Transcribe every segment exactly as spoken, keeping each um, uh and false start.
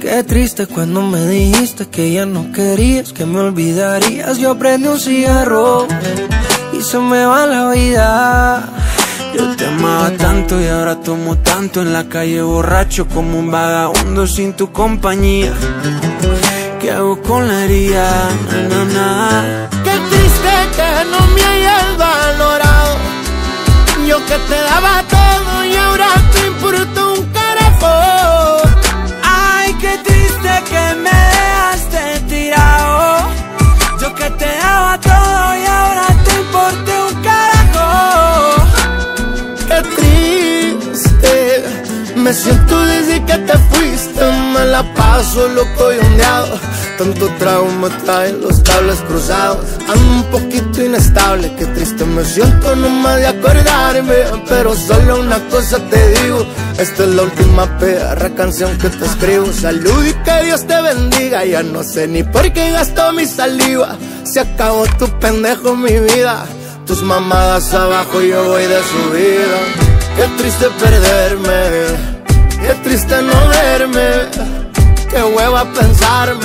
Qué triste cuando me dijiste que ya no querías, que me olvidarías. Yo prendí un cigarro y se me va la vida. Yo te amaba tanto y ahora tomo tanto, en la calle borracho como un vagabundo sin tu compañía. ¿Qué hago con la herida? Na, na, na. Qué triste que no me hayas valorado. Yo que te daba todo y ahora te importa un carajo. Ay, qué triste que me dejaste tirado. Yo que te daba todo y ahora te importa un carajo. Qué triste me siento desde que te fuiste. Me la paso loco y ondeado. Tanto trauma trae los cables cruzados. Ando un poquito inestable. Qué triste me siento nomás de acordarme. Pero solo una cosa te digo: esta es la última perra canción que te escribo. Salud y que Dios te bendiga. Ya no sé ni por qué gastó mi saliva. Se acabó tu pendejo mi vida. Tus mamadas abajo, yo voy de subida. Qué triste perderme, qué triste no verme, qué hueva pensarme,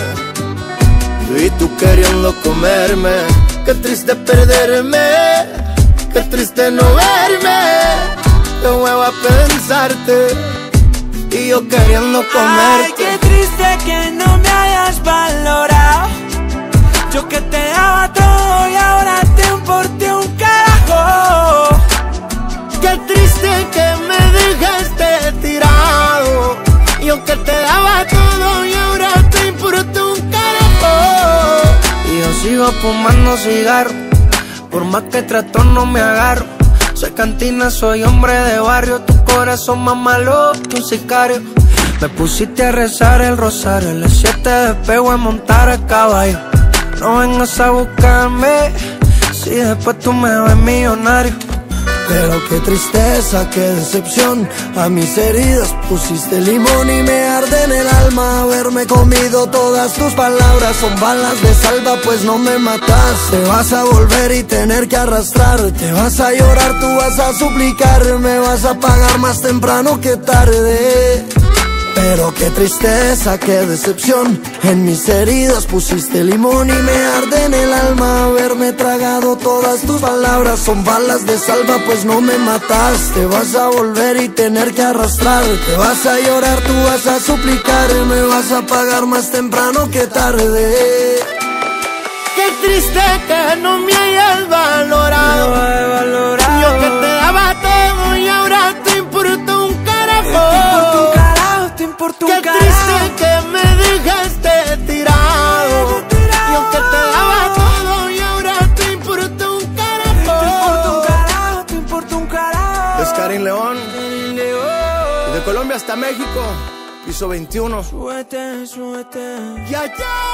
y tú queriendo comerme. Qué triste perderme, qué triste no verme, qué hueva pensarte, y yo queriendo comerte. Ay, qué triste que no me hayas valorado. Yo que te daba todo y ahora te importé un carajo. Qué triste que me dejaste tirado. Yo que te daba todo y ahora te importa un carajo. Y yo sigo fumando cigarro, por más que trato no me agarro. Soy cantina, soy hombre de barrio, tu corazón más malo que un sicario. Me pusiste a rezar el rosario, a las siete despego a montar a caballo. No vengas a buscarme, si después tú me ves millonario. Pero qué tristeza, qué decepción, a mis heridas pusiste limón y me arde en el alma haberme comido todas tus palabras. Son balas de salva, pues no me matas. Te vas a volver y tener que arrastrar. Te vas a llorar, tú vas a suplicar. Me vas a pagar más temprano que tarde. Pero qué tristeza, qué decepción, en mis heridas pusiste limón y me arde en el alma haberme tragado todas tus palabras. Son balas de salva, pues no me matas. Te vas a volver y tener que arrastrar. Te vas a llorar, tú vas a suplicar. Me vas a pagar más temprano que tarde. Qué triste que no me hayas valorado. No he valorado. Yo que te daba todo y ahora te importa un carajo. Te importa un Qué carajo. triste que me dejaste tirado. Yo que te daba todo y ahora te importa un carajo. Te importa un carajo, te importa un carajo. Es Karim León. De Colombia hasta México, piso veintiuno. Súbete, súbete. Ya, ya.